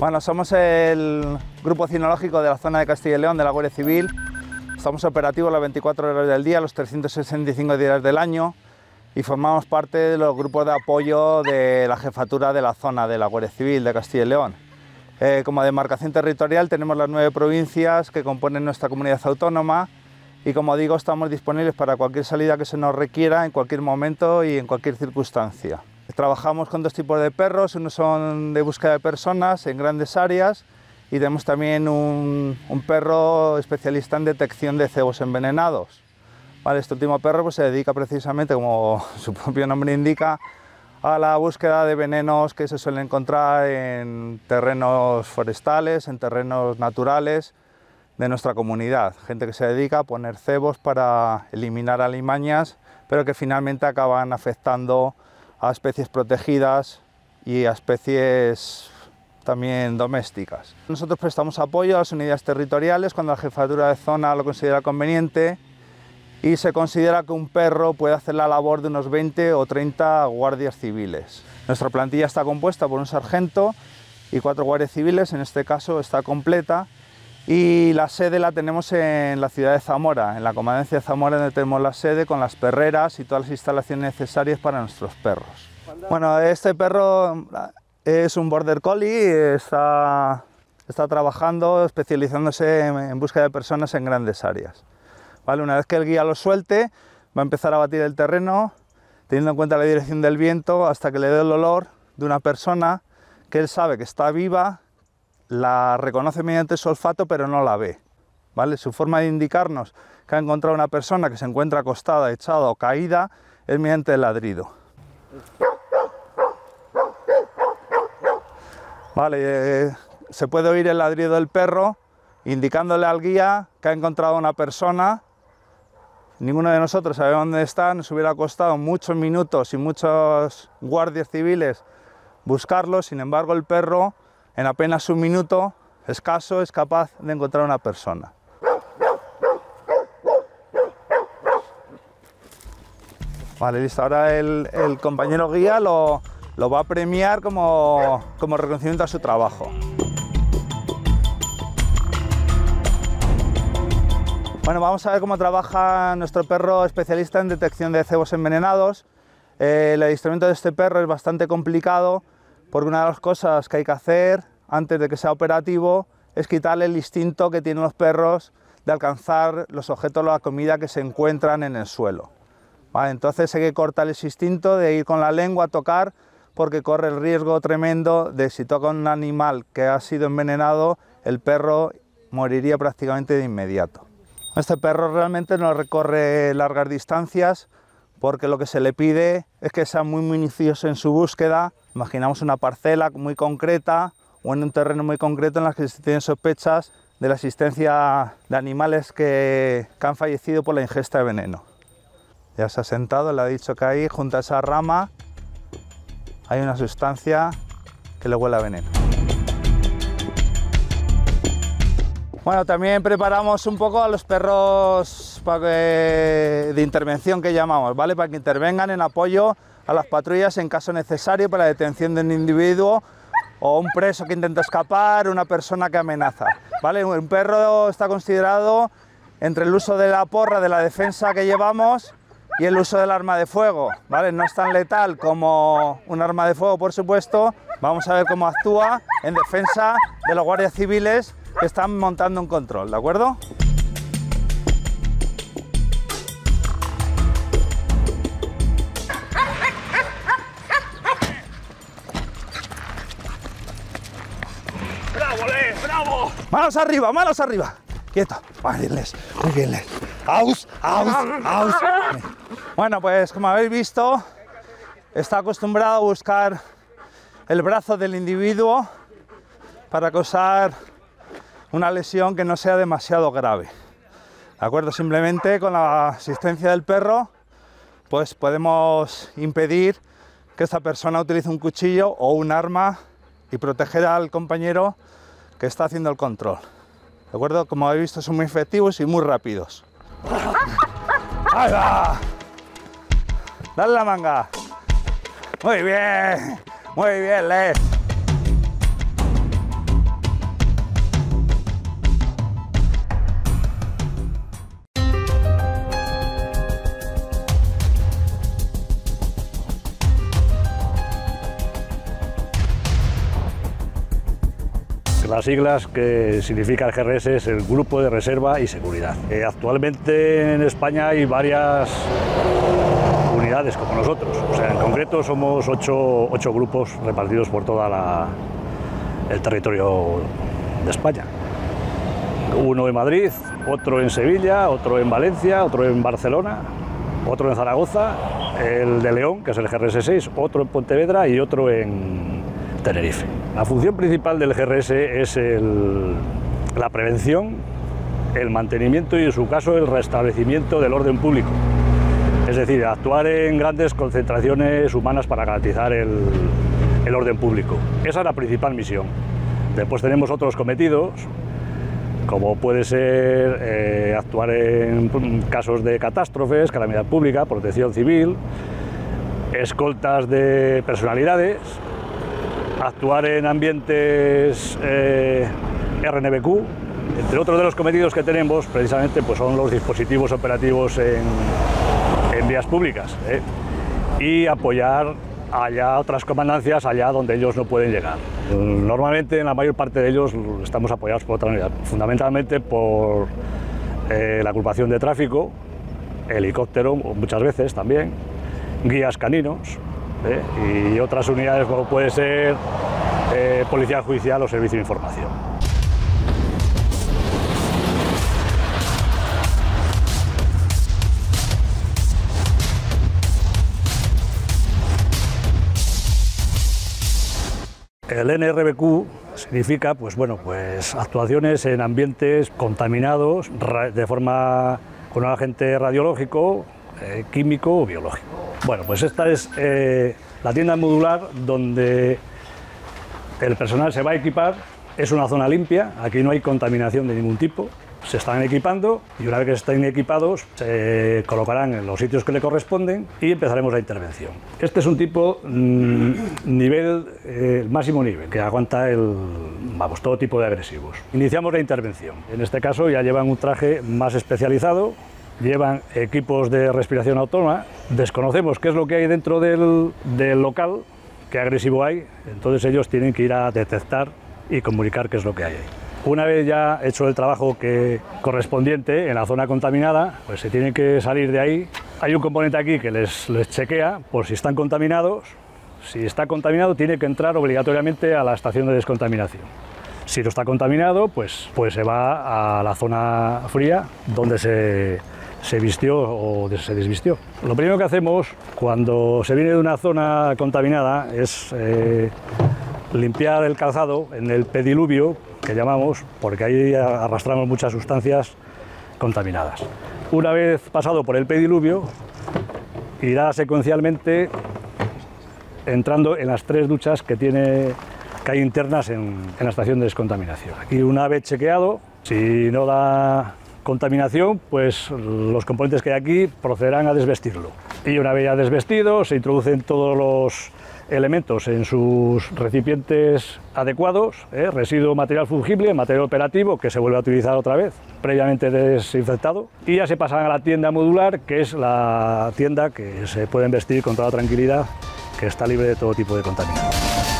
Bueno, somos el grupo cinológico de la zona de Castilla y León de la Guardia Civil. Estamos operativos las 24 horas del día, los 365 días del año, y formamos parte de los grupos de apoyo de la jefatura de la zona de la Guardia Civil de Castilla y León. Como demarcación territorial tenemos las 9 provincias que componen nuestra comunidad autónoma y, como digo, estamos disponibles para cualquier salida que se nos requiera en cualquier momento y en cualquier circunstancia. Trabajamos con 2 tipos de perros, unos son de búsqueda de personas en grandes áreas y tenemos también un perro especialista en detección de cebos envenenados. Vale, este último perro pues, se dedica precisamente, como su propio nombre indica, a la búsqueda de venenos que se suelen encontrar en terrenos forestales, en terrenos naturales de nuestra comunidad. Gente que se dedica a poner cebos para eliminar alimañas, pero que finalmente acaban afectando a especies protegidas y a especies también domésticas. Nosotros prestamos apoyo a las unidades territoriales cuando la jefatura de zona lo considera conveniente y se considera que un perro puede hacer la labor de unos 20 o 30 guardias civiles. Nuestra plantilla está compuesta por un sargento y 4 guardias civiles, en este caso está completa, y la sede la tenemos en la ciudad de Zamora, en la comandancia de Zamora, donde tenemos la sede con las perreras y todas las instalaciones necesarias para nuestros perros. Bueno, este perro es un border collie, está trabajando, especializándose en búsqueda de personas en grandes áreas. Vale, una vez que el guía lo suelte, va a empezar a batir el terreno, teniendo en cuenta la dirección del viento, hasta que le dé el olor de una persona que él sabe que está viva, la reconoce mediante su olfato, pero no la ve. ¿Vale? Su forma de indicarnos que ha encontrado una persona que se encuentra acostada, echada o caída es mediante el ladrido. Vale, se puede oír el ladrido del perro indicándole al guía que ha encontrado una persona. Ninguno de nosotros sabe dónde está, nos hubiera costado muchos minutos y muchos guardias civiles buscarlo. Sin embargo, el perro en apenas un minuto escaso es capaz de encontrar una persona. Vale, listo. Ahora el compañero guía lo va a premiar como reconocimiento a su trabajo. Bueno, vamos a ver cómo trabaja nuestro perro especialista en detección de cebos envenenados. El adiestramiento de este perro es bastante complicado, porque una de las cosas que hay que hacer antes de que sea operativo es quitarle el instinto que tienen los perros de alcanzar los objetos de la comida que se encuentran en el suelo. Vale, entonces hay que cortar ese instinto de ir con la lengua a tocar, porque corre el riesgo tremendo de, si toca un animal que ha sido envenenado, el perro moriría prácticamente de inmediato. Este perro realmente no recorre largas distancias, porque lo que se le pide es que sea muy minucioso en su búsqueda. Imaginamos una parcela muy concreta o en un terreno muy concreto en la que se tienen sospechas de la existencia de animales que han fallecido por la ingesta de veneno. Ya se ha sentado, le ha dicho que ahí, junto a esa rama, hay una sustancia que le huele a veneno. Bueno, también preparamos un poco a los perros de intervención, que llamamos, ¿vale? Para que intervengan en apoyo a las patrullas en caso necesario para la detención de un individuo o un preso que intenta escapar, una persona que amenaza, ¿vale? Un perro está considerado entre el uso de la porra de la defensa que llevamos y el uso del arma de fuego, ¿vale? No es tan letal como un arma de fuego, por supuesto. Vamos a ver cómo actúa en defensa de los guardias civiles que están montando un control, ¿de acuerdo? ¡Bravo, Les! ¡Bravo! ¡Manos arriba, manos arriba! ¡Quieto! Muy bien, Les. Muy bien, Les. ¡Aus! ¡Aus! ¡Aus! Bueno, pues como habéis visto, está acostumbrado a buscar el brazo del individuo para causar una lesión que no sea demasiado grave. ¿De acuerdo? Simplemente con la asistencia del perro, pues podemos impedir que esta persona utilice un cuchillo o un arma y proteger al compañero que está haciendo el control. ¿De acuerdo? Como habéis visto, son muy efectivos y muy rápidos. ¡Ahí va! ¡Dale la manga! ¡Muy bien! ¡Muy bien, Les! las siglas que significa el GRS es el Grupo de Reserva y Seguridad. Actualmente en España hay varias unidades como nosotros, o sea, en concreto somos ocho grupos repartidos por todo el territorio de España. Uno en Madrid, otro en Sevilla, otro en Valencia, otro en Barcelona, otro en Zaragoza, el de León, que es el GRS 6, otro en Pontevedra y otro en Tenerife. La función principal del GRS es la prevención, el mantenimiento y, en su caso, el restablecimiento del orden público. Es decir, actuar en grandes concentraciones humanas para garantizar el orden público. Esa es la principal misión. Después tenemos otros cometidos, como puede ser actuar en casos de catástrofes, calamidad pública, protección civil, escoltas de personalidades, actuar en ambientes RNBQ, entre otros de los cometidos que tenemos, precisamente pues son los dispositivos operativos en vías públicas, y apoyar allá otras comandancias, allá donde ellos no pueden llegar. Normalmente en la mayor parte de ellos estamos apoyados por otra unidad, fundamentalmente por la agrupación de tráfico, helicóptero muchas veces también, guías caninos, y otras unidades como puede ser Policía Judicial o Servicio de Información. El NRBQ significa pues actuaciones en ambientes contaminados con un agente radiológico, químico o biológico. Bueno, pues esta es la tienda modular donde el personal se va a equipar. Es una zona limpia, aquí no hay contaminación de ningún tipo. Se están equipando y una vez que estén equipados se colocarán en los sitios que le corresponden y empezaremos la intervención. Este es un tipo máximo nivel, que aguanta todo tipo de agresivos. Iniciamos la intervención. En este caso ya llevan un traje más especializado, llevan equipos de respiración autónoma. Desconocemos qué es lo que hay dentro del local, qué agresivo hay, entonces ellos tienen que ir a detectar y comunicar qué es lo que hay ahí. Una vez ya hecho el trabajo correspondiente en la zona contaminada, pues se tienen que salir de ahí. Hay un componente aquí que les chequea por si están contaminados. Si está contaminado, tiene que entrar obligatoriamente a la estación de descontaminación. Si no está contaminado, pues se va a la zona fría donde se vistió o se desvistió. Lo primero que hacemos cuando se viene de una zona contaminada es limpiar el calzado en el pediluvio, que llamamos, porque ahí arrastramos muchas sustancias contaminadas. Una vez pasado por el pediluvio, irá secuencialmente entrando en las 3 duchas que hay internas en la estación de descontaminación. Aquí, una vez chequeado, si no da contaminación, pues los componentes que hay aquí procederán a desvestirlo. Y una vez ya desvestido, se introducen todos los elementos en sus recipientes adecuados, residuo material fungible, material operativo que se vuelve a utilizar otra vez, previamente desinfectado, y ya se pasan a la tienda modular, que es la tienda que se pueden vestir con toda tranquilidad, que está libre de todo tipo de contaminación.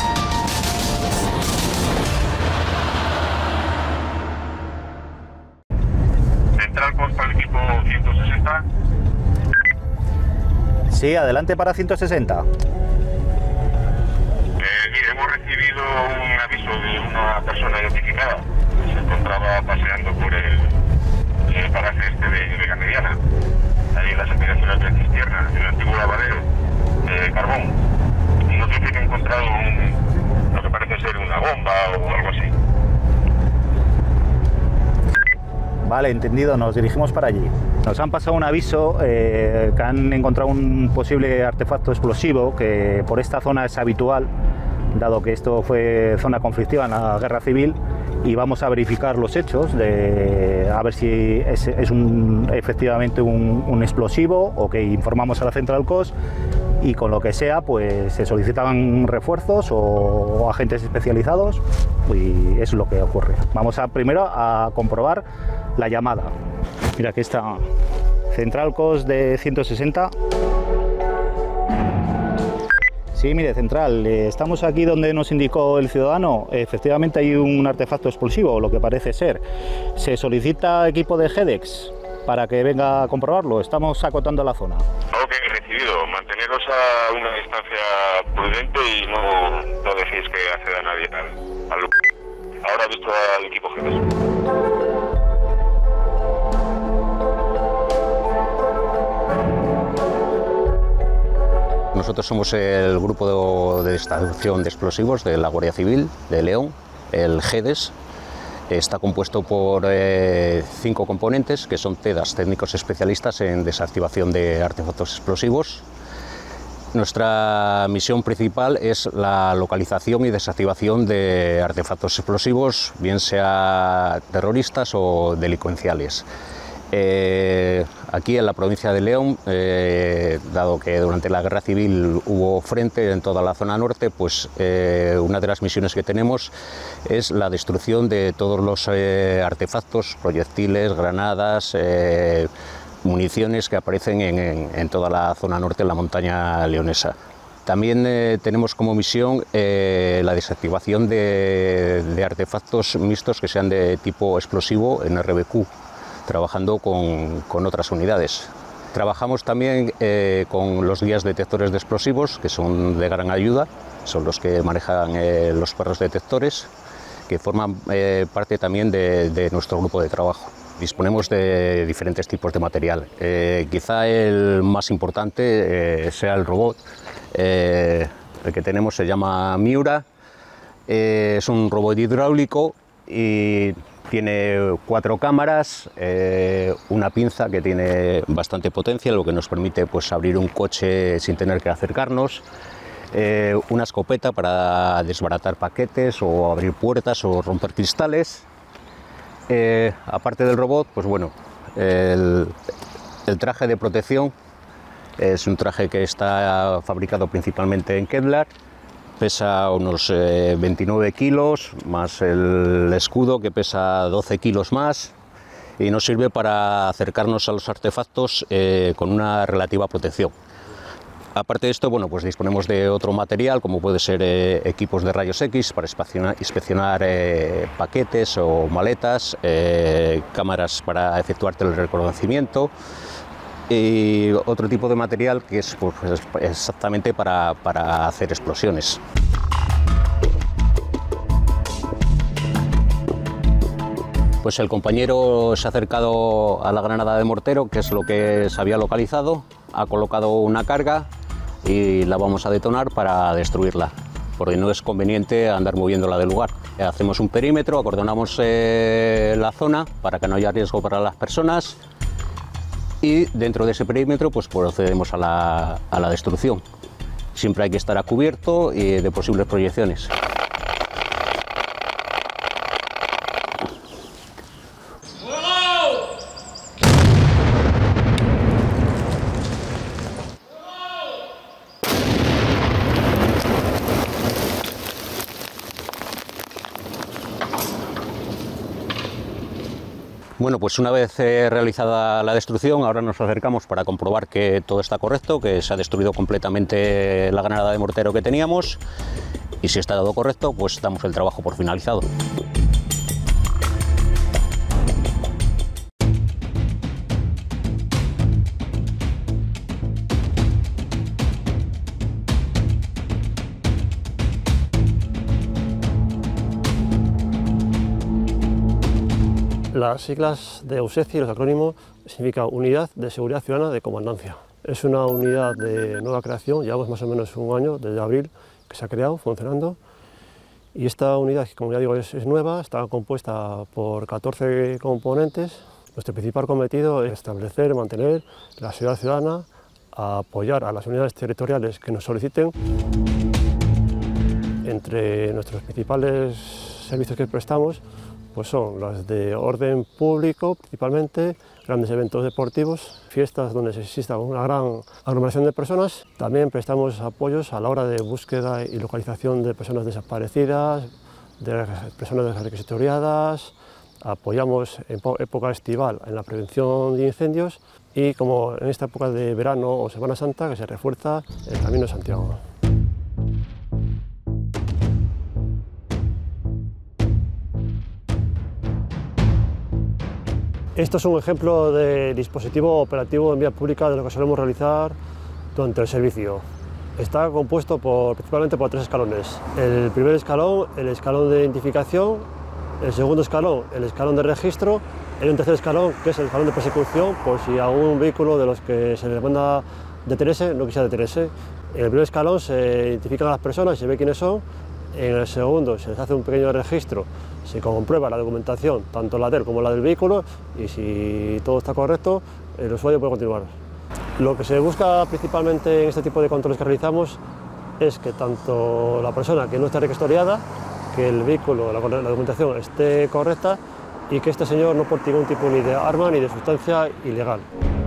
Central para el equipo 160. Sí, adelante para 160. Hemos recibido un aviso de una persona identificada que se encontraba paseando por el paraje de Vega Mediana, ahí en las inmediaciones de Cistierna, en el antiguo lavadero de carbón, y nos dice que ha encontrado lo que parece ser una bomba o algo así. Vale, entendido, nos dirigimos para allí. Nos han pasado un aviso que han encontrado un posible artefacto explosivo que por esta zona es habitual, dado que esto fue zona conflictiva en la guerra civil, y vamos a verificar los hechos, a ver si es efectivamente un explosivo, o que informamos a la Central COS, y con lo que sea pues se solicitan refuerzos o agentes especializados, y es lo que ocurre. Vamos primero a comprobar la llamada. Mira, aquí está Central COS de 160. Sí, Sí, mire, Central, estamos aquí donde nos indicó el ciudadano. Efectivamente hay un artefacto explosivo, lo que parece ser. Se solicita equipo de GEDEX para que venga a comprobarlo. Estamos acotando la zona. Ok, recibido. Manteneros a una distancia prudente y no dejéis que acceda nadie al lugar. Ahora he visto al equipo GEDEX. Nosotros somos el grupo de extracción de explosivos de la Guardia Civil de León, el GEDEX. Está compuesto por 5 componentes, que son TEDAS, técnicos especialistas en desactivación de artefactos explosivos. Nuestra misión principal es la localización y desactivación de artefactos explosivos, bien sea terroristas o delincuenciales. Aquí en la provincia de León, dado que durante la guerra civil hubo frente en toda la zona norte, pues una de las misiones que tenemos es la destrucción de todos los artefactos, proyectiles, granadas, municiones que aparecen en toda la zona norte de la montaña leonesa. También tenemos como misión la desactivación de artefactos mixtos que sean de tipo explosivo en RBQ, trabajando con otras unidades. Trabajamos también con los guías detectores de explosivos, que son de gran ayuda, son los que manejan los perros detectores, que forman parte también de nuestro grupo de trabajo. Disponemos de diferentes tipos de material. Quizá el más importante sea el robot. El que tenemos se llama Miura, es un robot hidráulico y tiene 4 cámaras, una pinza que tiene bastante potencia, lo que nos permite pues, abrir un coche sin tener que acercarnos, una escopeta para desbaratar paquetes o abrir puertas o romper cristales. Aparte del robot, pues bueno, el traje de protección es un traje que está fabricado principalmente en Kevlar. Pesa unos 29 kilos, más el escudo que pesa 12 kilos más, y nos sirve para acercarnos a los artefactos con una relativa protección. Aparte de esto, bueno, pues disponemos de otro material, como puede ser equipos de rayos X para inspeccionar paquetes o maletas, cámaras para efectuar telereconocimiento, y otro tipo de material que es pues, exactamente para hacer explosiones. Pues el compañero se ha acercado a la granada de mortero, que es lo que se había localizado, ha colocado una carga y la vamos a detonar para destruirla, porque no es conveniente andar moviéndola del lugar. Hacemos un perímetro, acordonamos la zona para que no haya riesgo para las personas, y dentro de ese perímetro pues procedemos a la destrucción. Siempre hay que estar a cubierto de posibles proyecciones. Bueno, pues una vez realizada la destrucción, ahora nos acercamos para comprobar que todo está correcto, que se ha destruido completamente la granada de mortero que teníamos, y si está todo correcto, pues damos el trabajo por finalizado. Las siglas de USECI, los acrónimos, significa Unidad de Seguridad Ciudadana de Comandancia. Es una unidad de nueva creación, llevamos más o menos un año, desde abril, que se ha creado, funcionando. Y esta unidad, como ya digo, es nueva, está compuesta por 14 componentes. Nuestro principal cometido es establecer, mantener la seguridad ciudadana, apoyar a las unidades territoriales que nos soliciten. Entre nuestros principales servicios que prestamos, pues son las de orden público, principalmente, grandes eventos deportivos, fiestas donde exista una gran aglomeración de personas. También prestamos apoyos a la hora de búsqueda y localización de personas desaparecidas, de personas requisitoriadas. Apoyamos en época estival en la prevención de incendios y, como en esta época de verano o Semana Santa, que se refuerza el Camino de Santiago. Esto es un ejemplo de dispositivo operativo en vía pública de lo que solemos realizar durante el servicio. Está compuesto principalmente por 3 escalones. El primer escalón, el escalón de identificación, el segundo escalón, el escalón de registro, y un tercer escalón, que es el escalón de persecución, por si algún vehículo de los que se les manda detenerse no quisiera detenerse. En el primer escalón se identifican a las personas y se ve quiénes son. En el segundo se les hace un pequeño registro, se comprueba la documentación, tanto la de él como la del vehículo, y si todo está correcto, el usuario puede continuar. Lo que se busca principalmente en este tipo de controles que realizamos es que tanto la persona que no esté requistoriada, que el vehículo, la documentación esté correcta y que este señor no porte ningún tipo ni de arma ni de sustancia ilegal.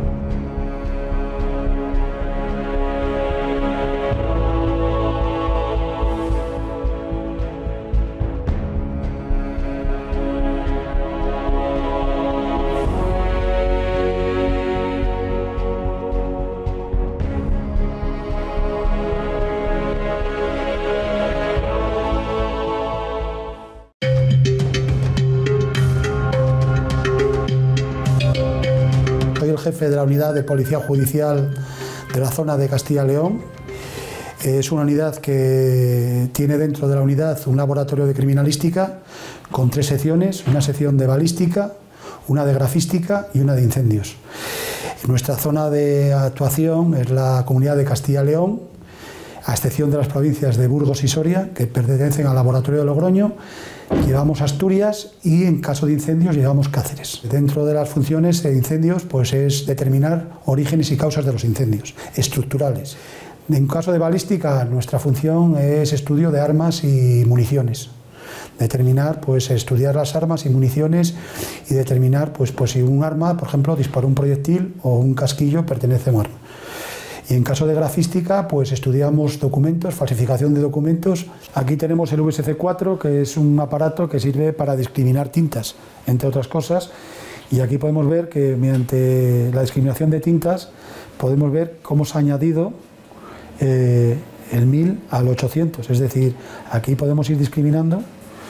Jefe de la unidad de policía judicial de la zona de Castilla y León. Es una unidad que tiene dentro de la unidad un laboratorio de criminalística con 3 secciones, una sección de balística, una de grafística y una de incendios. Nuestra zona de actuación es la comunidad de Castilla y León, a excepción de las provincias de Burgos y Soria, que pertenecen al laboratorio de Logroño. Llevamos Asturias y en caso de incendios llevamos Cáceres. Dentro de las funciones de incendios pues es determinar orígenes y causas de los incendios, estructurales. En caso de balística nuestra función es estudio de armas y municiones. Determinar, pues estudiar las armas y municiones y determinar pues si un arma, por ejemplo, disparó un proyectil o un casquillo pertenece a un arma. Y en caso de grafística, pues estudiamos documentos, falsificación de documentos. Aquí tenemos el VSC4, que es un aparato que sirve para discriminar tintas, entre otras cosas. Y aquí podemos ver que mediante la discriminación de tintas, podemos ver cómo se ha añadido el 1000 al 800. Es decir, aquí podemos ir discriminando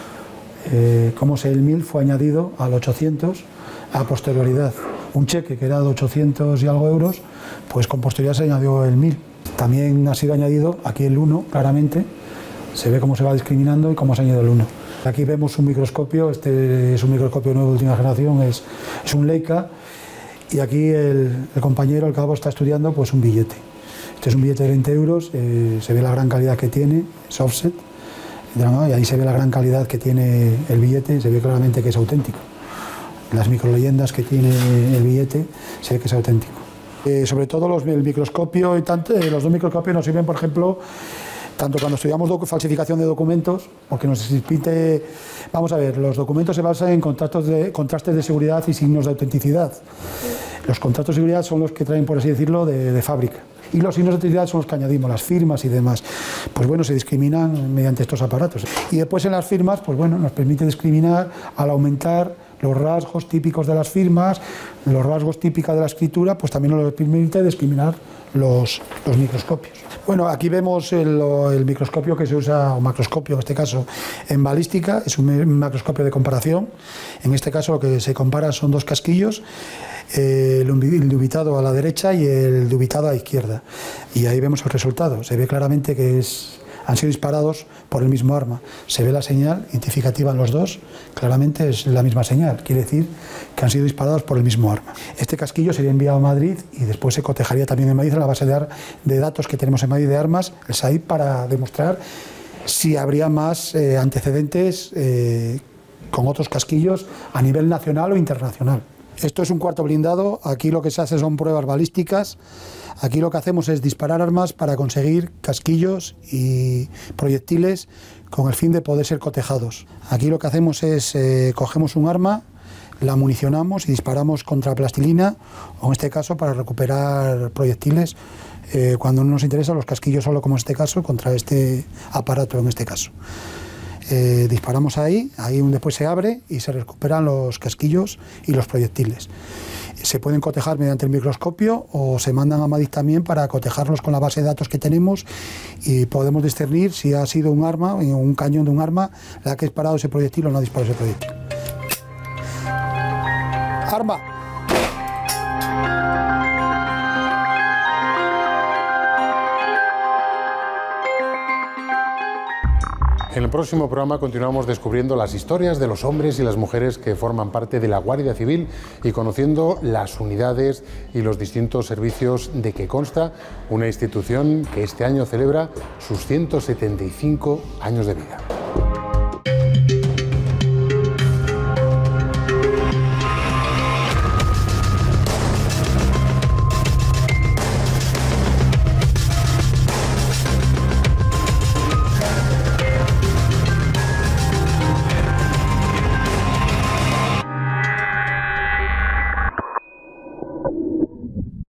cómo el 1000 fue añadido al 800 a posterioridad. Un cheque que era de 800 y algo euros, pues con posterioridad se añadió el 1000. También ha sido añadido aquí el 1, claramente, se ve cómo se va discriminando y cómo se ha añadido el 1. Aquí vemos un microscopio, este es un microscopio nuevo de última generación, es un Leica, y aquí el compañero, el cabo, está estudiando pues un billete. Este es un billete de 20 euros, se ve la gran calidad que tiene, es offset, y ahí se ve la gran calidad que tiene el billete, se ve claramente que es auténtico. Las microleyendas que tiene el billete, se ve que es auténtico. Sobre todo el microscopio y los 2 microscopios nos sirven, por ejemplo, tanto cuando estudiamos falsificación de documentos, porque nos permite, vamos a ver, los documentos se basan en contrastes de seguridad y signos de autenticidad. Los contrastes de seguridad son los que traen, por así decirlo, de fábrica. Y los signos de autenticidad son los que añadimos, las firmas y demás. Pues bueno, se discriminan mediante estos aparatos. Y después en las firmas, pues bueno, nos permite discriminar al aumentar los rasgos típicos de las firmas, los rasgos típicos de la escritura, pues también nos permite discriminar los microscopios. Bueno, aquí vemos el microscopio que se usa, o macroscopio en este caso, en balística, es un macroscopio de comparación. En este caso lo que se compara son 2 casquillos, el dubitado a la derecha y el dubitado a la izquierda. Y ahí vemos el resultado, se ve claramente que han sido disparados por el mismo arma. Se ve la señal identificativa en los dos, claramente es la misma señal, quiere decir que han sido disparados por el mismo arma. Este casquillo sería enviado a Madrid y después se cotejaría también en Madrid en la base de datos que tenemos en Madrid de armas, el SAIP, para demostrar si habría más antecedentes con otros casquillos a nivel nacional o internacional. Esto es un cuarto blindado, aquí lo que se hace son pruebas balísticas. Aquí lo que hacemos es disparar armas para conseguir casquillos y proyectiles con el fin de poder ser cotejados. Aquí lo que hacemos es cogemos un arma, la municionamos y disparamos contra plastilina, o en este caso para recuperar proyectiles cuando no nos interesan los casquillos solo, como en este caso, contra este aparato en este caso. Disparamos ahí después se abre y se recuperan los casquillos y los proyectiles. Se pueden cotejar mediante el microscopio o se mandan a Madrid también para cotejarlos con la base de datos que tenemos y podemos discernir si ha sido un arma, un cañón de un arma, la que ha disparado ese proyectil o no ha disparado ese proyectil. Arma. En el próximo programa continuamos descubriendo las historias de los hombres y las mujeres que forman parte de la Guardia Civil y conociendo las unidades y los distintos servicios de que consta una institución que este año celebra sus 175 años de vida.